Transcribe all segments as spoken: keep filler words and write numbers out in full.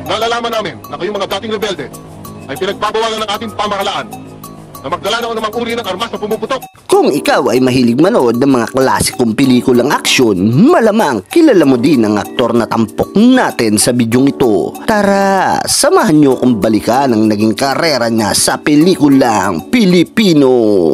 nalalaman namin na kayong mga dating rebelde ay pinagbabawalan ng ating pamahalaan na magdala ng anumang uri ng armas na pumuputok. Kung ikaw ay mahilig manood ng mga klasikong pelikulang aksyon, malamang kilala mo din ang aktor na tampok natin sa bidyong ito. Tara, samahan nyo kung balikan ang naging karera niya sa pelikulang Pilipino.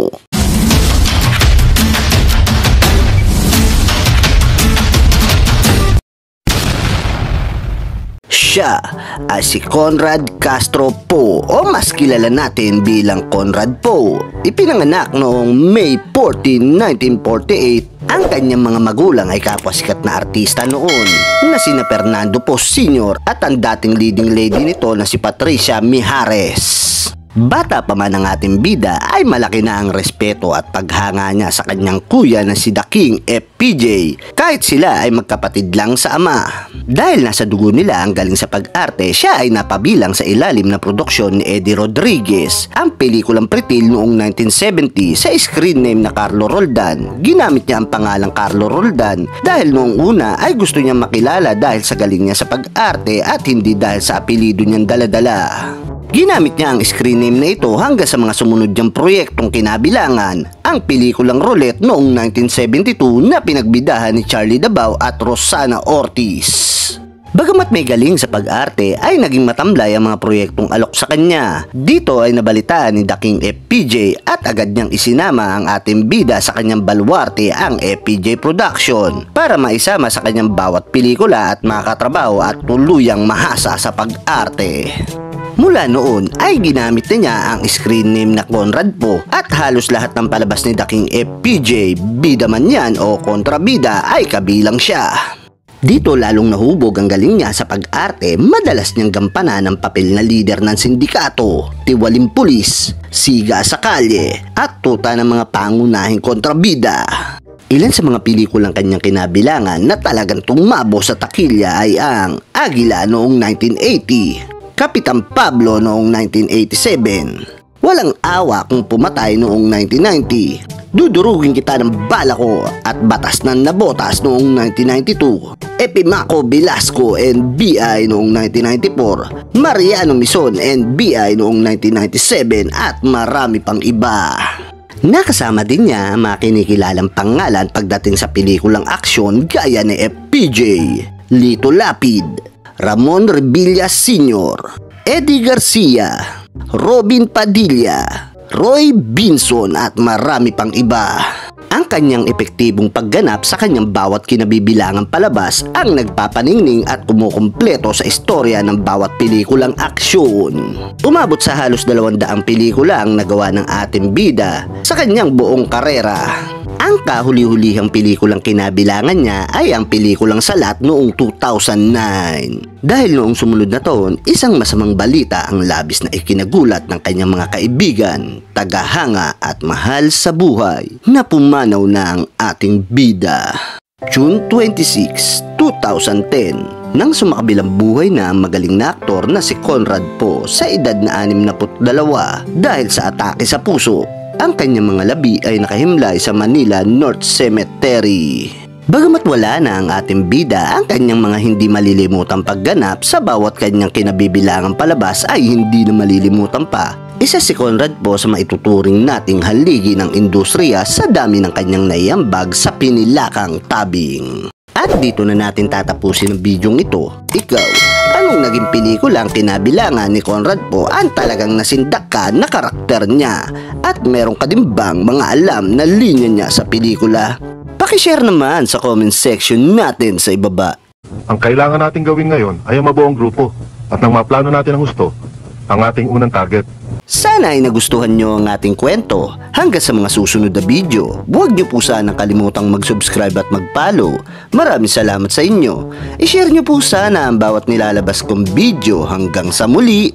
Siya ay si Conrad Castro Poe o mas kilala natin bilang Conrad Poe. Ipinanganak noong May fourteenth, nineteen forty-eight. Ang kanyang mga magulang ay kapwa sikat na artista noon na sina Fernando Poe Senior at ang dating leading lady nito na si Patricia Mijares. Bata pa man ang ating bida ay malaki na ang respeto at paghanga niya sa kanyang kuya na si The King F P J kahit sila ay magkapatid lang sa ama. Dahil nasa dugo nila ang galing sa pag-arte, siya ay napabilang sa ilalim na produksyon ni Eddie Rodriguez, ang pelikulang Pretil noong nineteen seventy sa screen name na Carlo Roldan. Ginamit niya ang pangalang Carlo Roldan dahil noong una ay gusto niyang makilala dahil sa galing niya sa pag-arte at hindi dahil sa apelido niyang daladala. Ginamit niya ang screen name na ito hanggang sa mga sumunod niyang proyektong kinabilangan, ang pelikulang Roulette noong nineteen seventy-two na pinagbidahan ni Charlie Dabao at Rosana Ortiz. Bagamat may galing sa pag-arte ay naging matamlay ang mga proyektong alok sa kanya. Dito ay nabalitaan ni The King F P J at agad niyang isinama ang ating bida sa kanyang baluarte, ang F P J Production, para maisama sa kanyang bawat pelikula at makatrabaho at tuluyang mahasa sa pag-arte. Mula noon ay ginamit na niya ang screen name na Conrad Poe at halos lahat ng palabas ni The King F P J, bida man yan o kontrabida, ay kabilang siya. Dito lalong nahubog ang galing niya sa pag-arte. Madalas niyang gampanan ang papel na leader ng sindikato, tiwaling pulis, siga sa kalye at tuta ng mga pangunahing kontrabida. Ilan sa mga pelikulang kanyang kinabilangan na talagang tumabo sa takilya ay ang Agila noong nineteen eighty, Kapitan Pablo noong nineteen eighty-seven, Walang Awa Kung Pumatay noong nineteen ninety, Dudurugin Kita ng Bala Ko at Batas ng Nabotas noong nineteen ninety-two, Epimaco Velasco and B I noong nineteen ninety-four, Mariano Mison and B I noong nineteen ninety-seven at marami pang iba. Nakasama din niya ang mga kinikilalang pangalan pagdating sa pelikulang aksyon gaya ni F P J, Lito Lapid, Ramon Revilla Senior, Eddie Garcia, Robin Padilla, Roy Binson at marami pang iba. Ang kanyang epektibong pagganap sa kanyang bawat kinabibilangang palabas ang nagpapaningning at kumukumpleto sa istorya ng bawat pelikulang aksyon. Umabot sa halos dalawang daang pelikula ang nagawa ng ating bida sa kanyang buong karera. Ang kahuli-hulihang pelikulang kinabilangan niya ay ang pelikulang Salat noong two thousand nine. Dahil noong sumunod na taon, isang masamang balita ang labis na ikinagulat ng kanyang mga kaibigan, tagahanga at mahal sa buhay na pumanaw na ang ating bida. June twenty-sixth, two thousand ten, nang sumakabilang buhay na ang magaling na aktor na si Conrad Poe sa edad na anim na putdalawa dahil sa atake sa puso. Ang kanyang mga labi ay nakahimlay sa Manila North Cemetery. Bagamat wala na ang ating bida, ang kanyang mga hindi malilimutang pagganap sa bawat kanyang kinabibilangang palabas ay hindi na malilimutan pa. Isa si Conrad Poe sa maituturing nating haligi ng industriya sa dami ng kanyang naiambag sa pinilakang tabing. At dito na natin tatapusin ang bidyong ito. Ikaw, anong naging pelikula ang kinabilangan ni Conrad Poe ang talagang nasindak ka na karakter niya? At meron ka din bang mga alam na linya niya sa pelikula? Pakishare naman sa comment section natin sa ibaba. Ang kailangan natin gawin ngayon ay ang mabuong grupo at nang maplano natin ang gusto, ang ating unang target. Sana ay nagustuhan nyo ang ating kwento. Hanggang sa mga susunod na video, huwag nyo po sanang kalimutang mag-subscribe at mag-follow. Maraming salamat sa inyo. I-share nyo po sana ang bawat nilalabas kong video. Hanggang sa muli,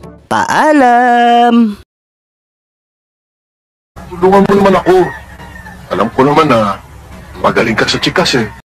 paalam! Tulungan mo naman ako. Alam ko naman na magaling ka sa chikas eh.